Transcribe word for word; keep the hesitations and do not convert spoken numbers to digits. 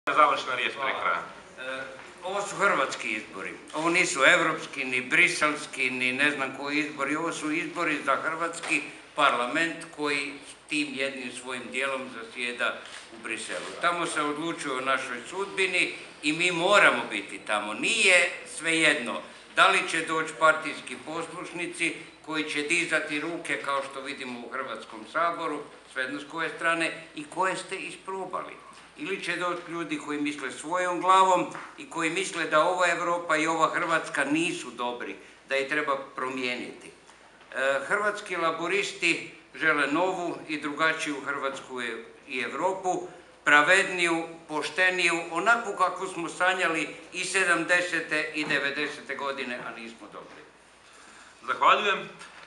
Završna riječ pre kraja. Ovo su hrvatski izbori. Ovo nisu evropski, ni briselski, ni ne znam koji izbori. Ovo su izbori za hrvatski parlament koji s tim jednim svojim dijelom zasjeda u Briselu. Tamo se odlučuje o našoj sudbini i mi moramo biti tamo. Nije svejedno da li će doći partijski poslušnici koji će dizati ruke kao što vidimo u Hrvatskom saboru, svejedno s koje strane, i koje ste isprobali. Ili će doći ljudi koji misle svojom glavom i koji misle da ova Europa i ova Hrvatska nisu dobri, da ih treba promijeniti. Hrvatski laboristi žele novu i drugačiju Hrvatsku i Europu, pravedniju, pošteniju, onakvu kakvu smo sanjali i sedamdesete i devedesete godine, a nismo dobili. Zahvaljujem.